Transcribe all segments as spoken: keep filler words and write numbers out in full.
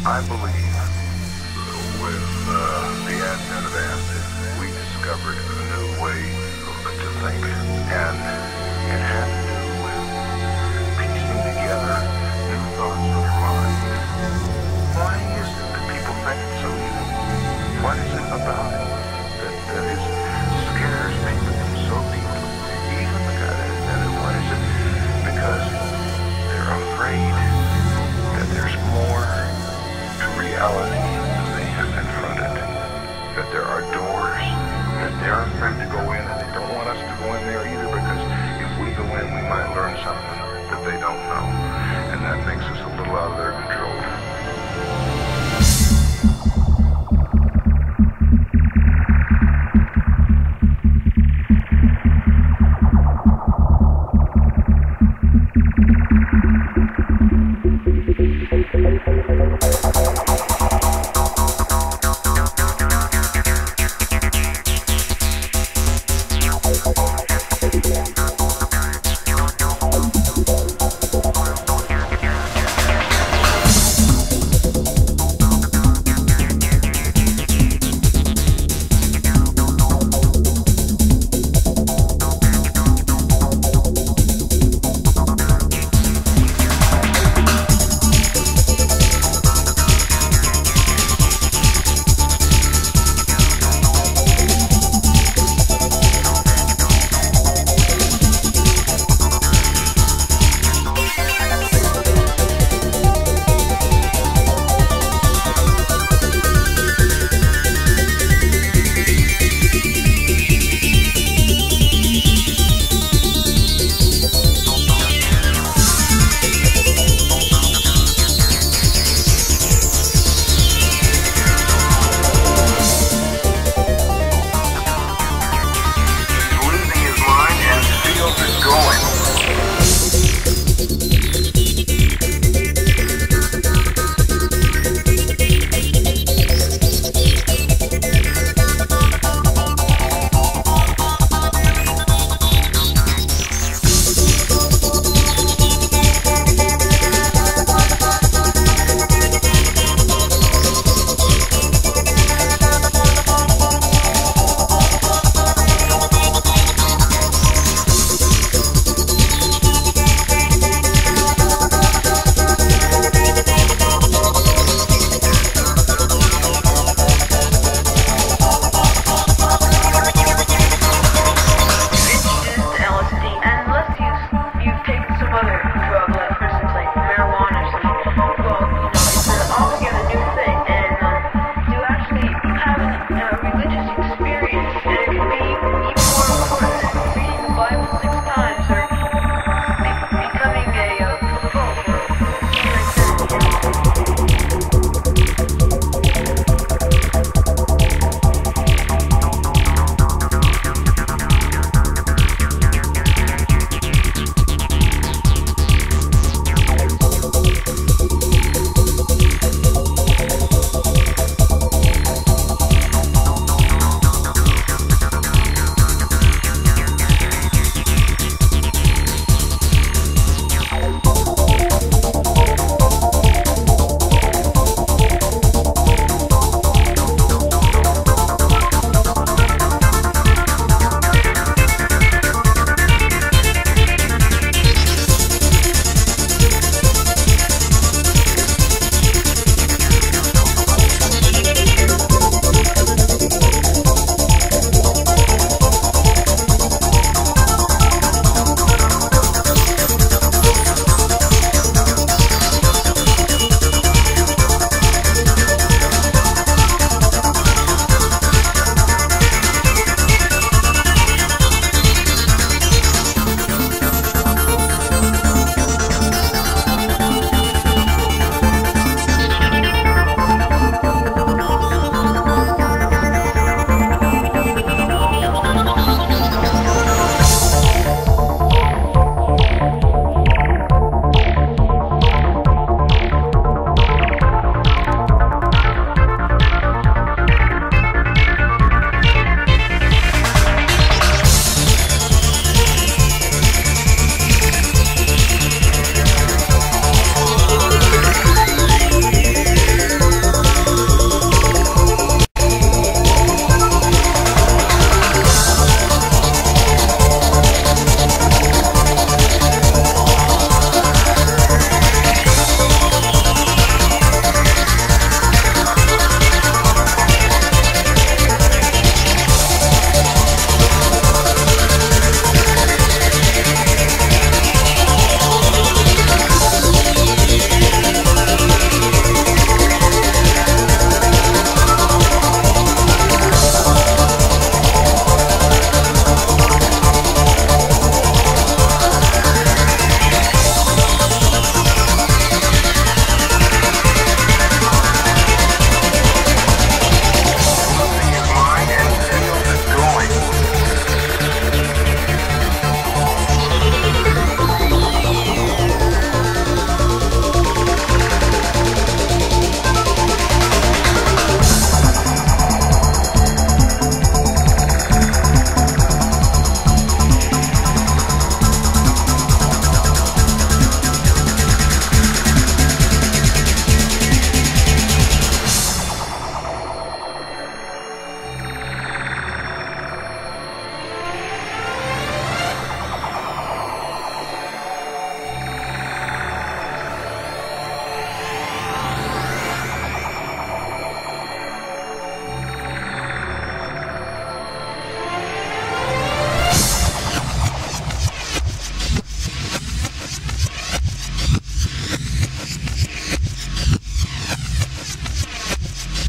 I believe with uh, the advent of acid, we discovered a new way to think, and it had to do with piecing together new thoughts in your mind. Why is it that people think it's so evil? What is it about it that, that is, scares people so deeply? Even the guy that invented it, what is it? Because they're afraid that there's more to reality than they have confronted. That there are doors that they're afraid to go in, and they don't want us to go in there either, because if we go in, we might learn something that they don't know. And that makes us a little out of their control.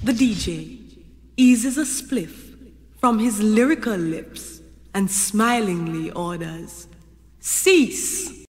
The D J eases a spliff from his lyrical lips and smilingly orders, "Cease!"